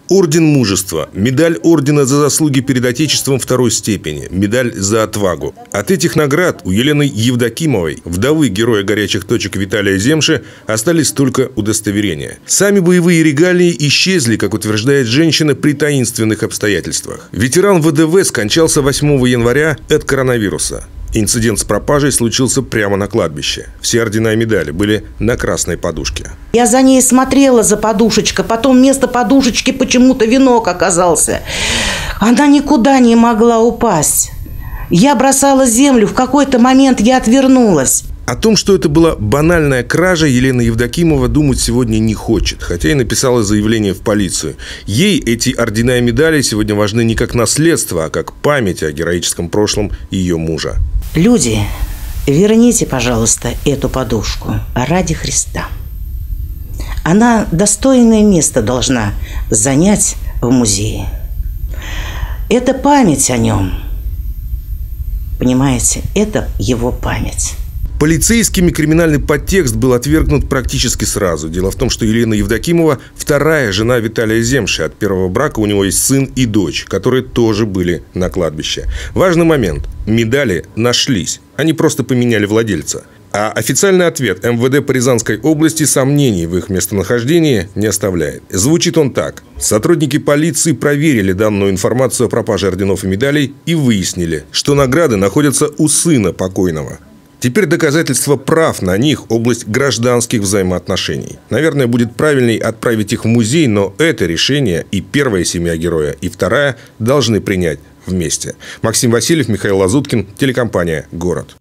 Орден Мужества, медаль Ордена за заслуги перед Отечеством второй степени, медаль за отвагу. От этих наград у Елены Евдокимовой, вдовы героя горячих точек Виталия Земши, остались только удостоверения. Сами боевые регалии исчезли, как утверждает женщина, при таинственных обстоятельствах. Ветеран ВДВ скончался 8 января от коронавируса. Инцидент с пропажей случился прямо на кладбище. Все ордена и медали были на красной подушке. Я за ней смотрела, за подушечкой. Потом вместо подушечки почему-то венок оказался. Она никуда не могла упасть. Я бросала землю. В какой-то момент я отвернулась. О том, что это была банальная кража, Елена Евдокимова думать сегодня не хочет, хотя и написала заявление в полицию. Ей эти ордена и медали сегодня важны не как наследство, а как память о героическом прошлом ее мужа. Люди, верните, пожалуйста, эту подушку ради Христа. Она достойное место должна занять в музее. Это память о нем. Понимаете, это его память. Полицейскими криминальный подтекст был отвергнут практически сразу. Дело в том, что Елена Евдокимова – вторая жена Виталия Земши. От первого брака у него есть сын и дочь, которые тоже были на кладбище. Важный момент – медали нашлись. Они просто поменяли владельца. А официальный ответ МВД по Рязанской области сомнений в их местонахождении не оставляет. Звучит он так. Сотрудники полиции проверили данную информацию о пропаже орденов и медалей и выяснили, что награды находятся у сына покойного. Теперь доказательство прав на них – область гражданских взаимоотношений. Наверное, будет правильней отправить их в музей, но это решение и первая семья героя, и вторая должны принять вместе. Максим Васильев, Михаил Лазуткин, телекомпания «Город».